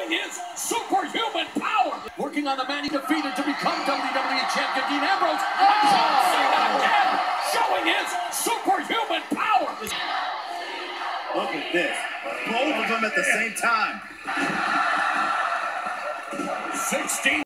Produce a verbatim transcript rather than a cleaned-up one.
showing his superhuman power. Working on the man he defeated to become W W E Champion, Dean Ambrose. And John Cena again, showing his superhuman power. Look at this. Both of them at the same time. sixteen